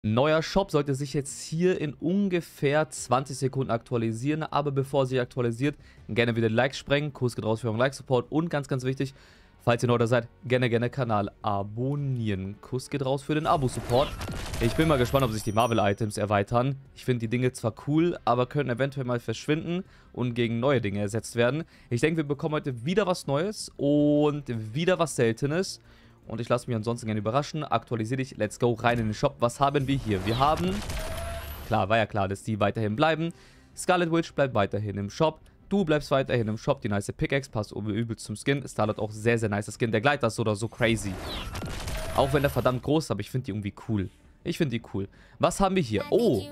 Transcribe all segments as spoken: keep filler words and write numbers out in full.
Neuer Shop sollte sich jetzt hier in ungefähr zwanzig Sekunden aktualisieren, aber bevor sich aktualisiert, gerne wieder Like sprengen, Kurs geht raus für euren Like-Support und ganz, ganz wichtig, falls ihr neu da seid, gerne, gerne Kanal abonnieren. Kuss geht raus für den Abo-Support. Ich bin mal gespannt, ob sich die Marvel-Items erweitern. Ich finde die Dinge zwar cool, aber können eventuell mal verschwinden und gegen neue Dinge ersetzt werden. Ich denke, wir bekommen heute wieder was Neues und wieder was Seltenes. Und ich lasse mich ansonsten gerne überraschen. Aktualisiere dich. Let's go rein in den Shop. Was haben wir hier? Wir haben... Klar, war ja klar, dass die weiterhin bleiben. Scarlet Witch bleibt weiterhin im Shop. Du bleibst weiterhin im Shop. Die nice Pickaxe passt übel zum Skin. Starlet auch sehr, sehr nice Skin. Der Gleiter ist so oder so crazy. Auch wenn der verdammt groß ist, aber ich finde die irgendwie cool. Ich finde die cool. Was haben wir hier? Oh.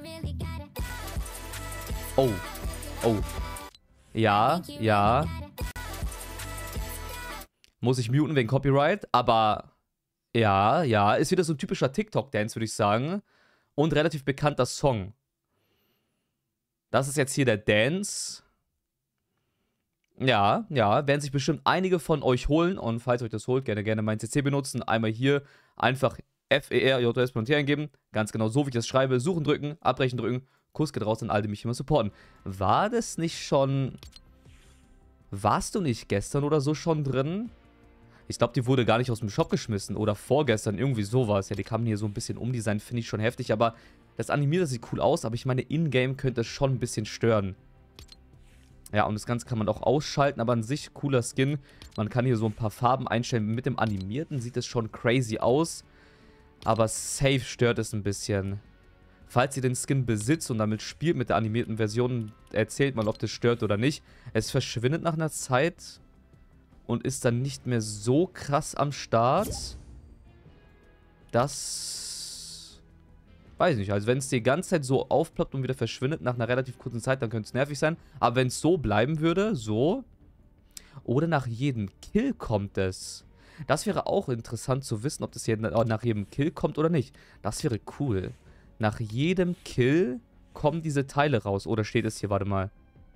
Oh. Oh. Ja, ja. Muss ich muten wegen Copyright, aber ja, ja, ist wieder so ein typischer TikTok-Dance, würde ich sagen. Und relativ bekannter Song. Das ist jetzt hier der Dance. Ja, ja, werden sich bestimmt einige von euch holen. Und falls euch das holt, gerne, gerne mein C C benutzen. Einmal hier einfach F E R J S und T eingeben. Ganz genau so, wie ich das schreibe. Suchen drücken, abbrechen drücken. Kuss geht raus an alle, die mich immer supporten. War das nicht schon... Warst du nicht gestern oder so schon drin? Ich glaube, die wurde gar nicht aus dem Shop geschmissen. Oder vorgestern, irgendwie sowas. Ja, die kamen hier so ein bisschen umdesignt, finde ich schon heftig. Aber das Animierte sieht cool aus. Aber ich meine, in-game könnte es schon ein bisschen stören. Ja, und das Ganze kann man auch ausschalten. Aber an sich cooler Skin. Man kann hier so ein paar Farben einstellen. Mit dem Animierten sieht es schon crazy aus. Aber safe stört es ein bisschen. Falls ihr den Skin besitzt und damit spielt mit der animierten Version, erzählt mal, ob das stört oder nicht. Es verschwindet nach einer Zeit... Und ist dann nicht mehr so krass am Start. Das... Weiß nicht. Also wenn es die ganze Zeit so aufploppt und wieder verschwindet nach einer relativ kurzen Zeit, dann könnte es nervig sein. Aber wenn es so bleiben würde, so... Oder nach jedem Kill kommt es. Das wäre auch interessant zu wissen, ob das hier nach jedem Kill kommt oder nicht. Das wäre cool. Nach jedem Kill kommen diese Teile raus. Oder steht es hier, warte mal.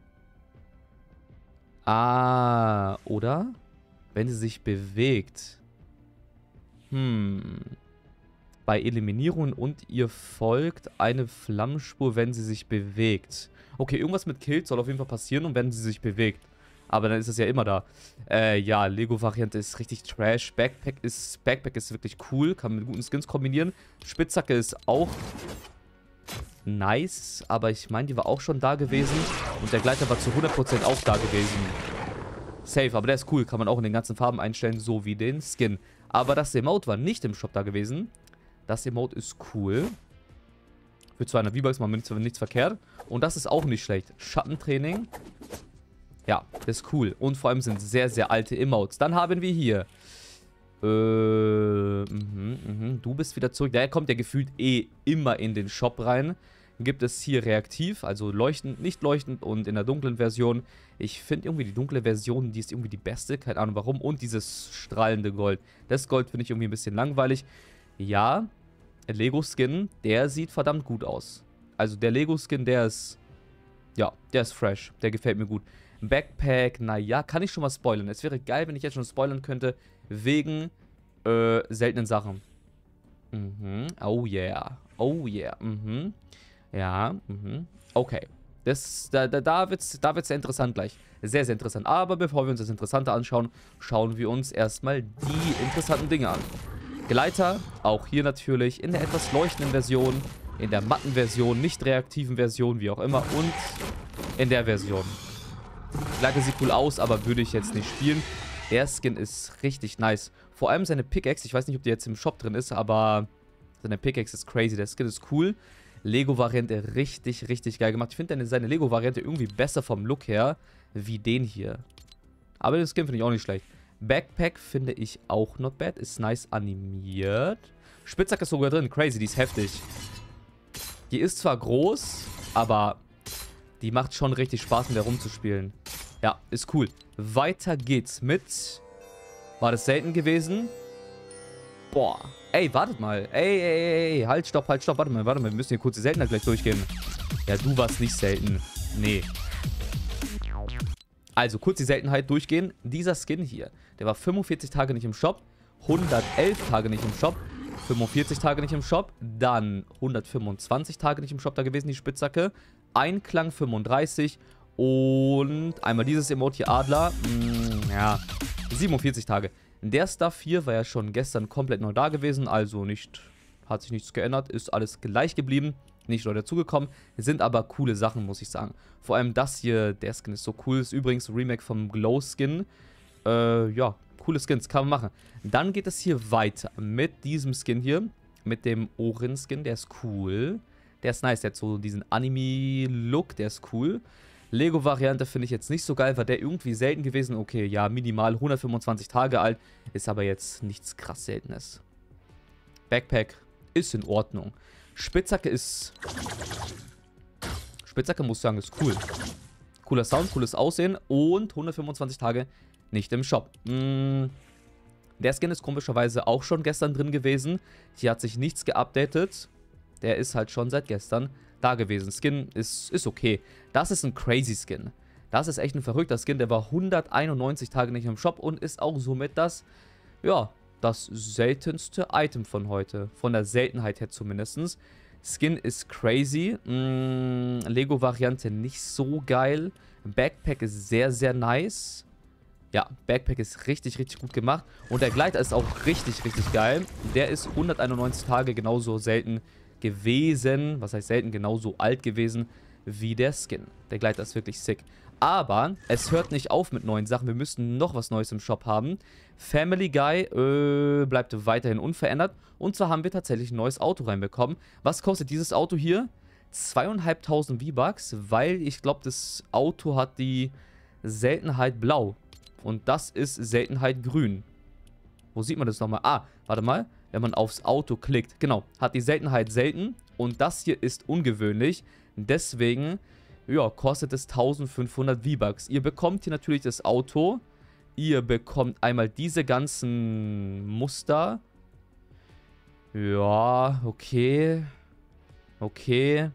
Ah, oder? Wenn sie sich bewegt. Hm. Bei Eliminierungen und ihr folgt eine Flammenspur, wenn sie sich bewegt. Okay, irgendwas mit Kills soll auf jeden Fall passieren und wenn sie sich bewegt. Aber dann ist es ja immer da. Äh, ja, Lego-Variante ist richtig trash. Backpack ist, Backpack ist wirklich cool. Kann man mit guten Skins kombinieren. Spitzhacke ist auch nice. Aber ich meine, die war auch schon da gewesen. Und der Gleiter war zu hundert Prozent auch da gewesen. Safe, aber der ist cool. Kann man auch in den ganzen Farben einstellen, so wie den Skin. Aber das Emote war nicht im Shop da gewesen. Das Emote ist cool. Für zweihundert V-Bucks machen wir nichts, nichts verkehrt. Und das ist auch nicht schlecht. Schattentraining. Ja, das ist cool. Und vor allem sind sehr, sehr alte Emotes. Dann haben wir hier... Äh, mh, mh. Du bist wieder zurück. Der kommt ja gefühlt eh immer in den Shop rein. Gibt es hier reaktiv, also leuchtend, nicht leuchtend und in der dunklen Version. Ich finde irgendwie die dunkle Version, die ist irgendwie die beste, keine Ahnung warum. Und dieses strahlende Gold. Das Gold finde ich irgendwie ein bisschen langweilig. Ja, Lego-Skin, der sieht verdammt gut aus. Also der Lego-Skin, der ist, ja, der ist fresh, der gefällt mir gut. Backpack, naja, kann ich schon mal spoilern. Es wäre geil, wenn ich jetzt schon spoilern könnte, wegen äh, seltenen Sachen. Mhm, oh yeah, oh yeah, mhm. Ja, mhm. Okay. Das, da da, da wird es da wird's sehr interessant gleich. Sehr, sehr interessant. Aber bevor wir uns das Interessante anschauen, schauen wir uns erstmal die interessanten Dinge an. Gleiter, auch hier natürlich in der etwas leuchtenden Version, in der matten Version, nicht reaktiven Version, wie auch immer, und in der Version. Gleiter sieht cool aus, aber würde ich jetzt nicht spielen. Der Skin ist richtig nice. Vor allem seine Pickaxe, ich weiß nicht, ob die jetzt im Shop drin ist, aber seine Pickaxe ist crazy. Der Skin ist cool. Lego-Variante richtig, richtig geil gemacht. Ich finde seine Lego-Variante irgendwie besser vom Look her, wie den hier. Aber den Skin finde ich auch nicht schlecht. Backpack finde ich auch not bad. Ist nice animiert. Spitzhacke ist sogar drin. Crazy, die ist heftig. Die ist zwar groß, aber die macht schon richtig Spaß, mit der rumzuspielen. Ja, ist cool. Weiter geht's mit... War das selten gewesen? Boah. Ey, wartet mal. Ey, ey, ey, halt, stopp, halt, stopp. Warte mal, warte mal. Wir müssen hier kurz die Seltenheit gleich durchgehen. Ja, du warst nicht selten. Nee. Also, kurz die Seltenheit durchgehen. Dieser Skin hier, der war fünfundvierzig Tage nicht im Shop. hundertelf Tage nicht im Shop. fünfundvierzig Tage nicht im Shop. Dann hundertfünfundzwanzig Tage nicht im Shop da gewesen, die Spitzhacke. Einklang fünfunddreißig. Und einmal dieses Emote hier, Adler. Mh, ja, siebenundvierzig Tage. Der Stuff hier war ja schon gestern komplett neu da gewesen. Also nicht, hat sich nichts geändert. Ist alles gleich geblieben. Nicht neu dazugekommen. Sind aber coole Sachen, muss ich sagen. Vor allem das hier, der Skin ist so cool. Ist übrigens ein Remake vom Glow Skin. Äh, ja, coole Skins, kann man machen. Dann geht es hier weiter mit diesem Skin hier. Mit dem Ohren-Skin, der ist cool. Der ist nice, der hat so diesen Anime-Look, der ist cool. Lego-Variante finde ich jetzt nicht so geil, war der irgendwie selten gewesen. Okay, ja, minimal hundertfünfundzwanzig Tage alt. Ist aber jetzt nichts krass Seltenes. Backpack ist in Ordnung. Spitzhacke ist... Spitzhacke, muss ich sagen, ist cool. Cooler Sound, cooles Aussehen und hundertfünfundzwanzig Tage nicht im Shop. Mm, der Skin ist komischerweise auch schon gestern drin gewesen. Hier hat sich nichts geupdatet. Der ist halt schon seit gestern da gewesen. Skin ist, ist okay. Das ist ein crazy Skin. Das ist echt ein verrückter Skin. Der war hunderteinundneunzig Tage nicht im Shop und ist auch somit das, ja, das seltenste Item von heute. Von der Seltenheit her zumindest. Skin ist crazy. Mm, Lego-Variante nicht so geil. Backpack ist sehr, sehr nice. Ja, Backpack ist richtig, richtig gut gemacht. Und der Gleiter ist auch richtig, richtig geil. Der ist hunderteinundneunzig Tage genauso selten gewesen. Was heißt selten? Genauso alt gewesen wie der Skin. Der Gleiter ist wirklich sick. Aber es hört nicht auf mit neuen Sachen. Wir müssten noch was Neues im Shop haben. Family Guy äh, bleibt weiterhin unverändert. Und zwar haben wir tatsächlich ein neues Auto reinbekommen. Was kostet dieses Auto hier? zweitausendfünfhundert V-Bucks, weil ich glaube, das Auto hat die Seltenheit blau. Und das ist Seltenheit grün. Wo sieht man das nochmal? Ah, warte mal. Wenn man aufs Auto klickt. Genau, hat die Seltenheit selten. Und das hier ist ungewöhnlich. Deswegen... ja, kostet es eintausendfünfhundert V-Bucks. Ihr bekommt hier natürlich das Auto. Ihr bekommt einmal diese ganzen Muster. Ja, okay. Okay.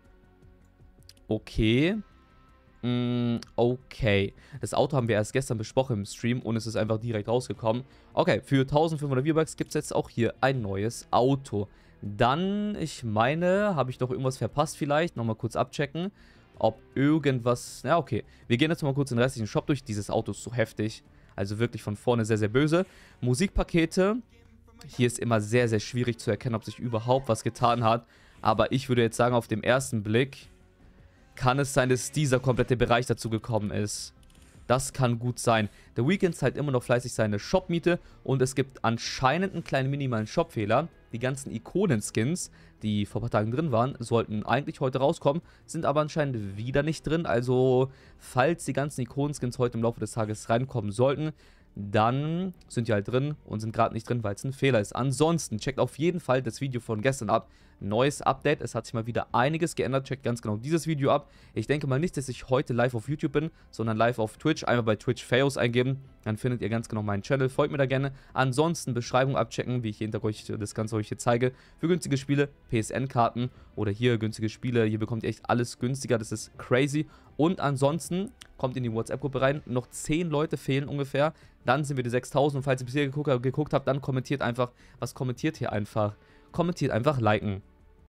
Okay. Mm, okay. Das Auto haben wir erst gestern besprochen im Stream und es ist einfach direkt rausgekommen. Okay, für eintausendfünfhundert V-Bucks gibt es jetzt auch hier ein neues Auto. Dann, ich meine, habe ich noch irgendwas verpasst vielleicht? Nochmal kurz abchecken. Ob irgendwas... Ja, okay. Wir gehen jetzt mal kurz den restlichen Shop durch. Dieses Auto ist so heftig. Also wirklich von vorne sehr, sehr böse. Musikpakete. Hier ist immer sehr, sehr schwierig zu erkennen, ob sich überhaupt was getan hat. Aber ich würde jetzt sagen, auf den ersten Blick kann es sein, dass dieser komplette Bereich dazu gekommen ist. Das kann gut sein. The Weeknd zahlt immer noch fleißig seine Shop-Miete und es gibt anscheinend einen kleinen minimalen Shop-Fehler. Die ganzen Ikonen-Skins, die vor ein paar Tagen drin waren, sollten eigentlich heute rauskommen, sind aber anscheinend wieder nicht drin. Also, falls die ganzen Ikonen-Skins heute im Laufe des Tages reinkommen sollten, dann sind die halt drin und sind gerade nicht drin, weil es ein Fehler ist. Ansonsten checkt auf jeden Fall das Video von gestern ab. Neues Update, es hat sich mal wieder einiges geändert. Checkt ganz genau dieses Video ab. Ich denke mal nicht, dass ich heute live auf YouTube bin, sondern live auf Twitch. Einmal bei Twitch Fails eingeben, dann findet ihr ganz genau meinen Channel. Folgt mir da gerne. Ansonsten Beschreibung abchecken, wie ich hinter euch das Ganze euch hier zeige. Für günstige Spiele, P S N-Karten oder hier günstige Spiele. Hier bekommt ihr echt alles günstiger, das ist crazy. Und ansonsten kommt in die WhatsApp-Gruppe rein. Noch zehn Leute fehlen ungefähr. Dann sind wir die sechstausend. Und falls ihr bisher geguckt, geguckt habt, dann kommentiert einfach. Was kommentiert hier einfach? Kommentiert einfach liken.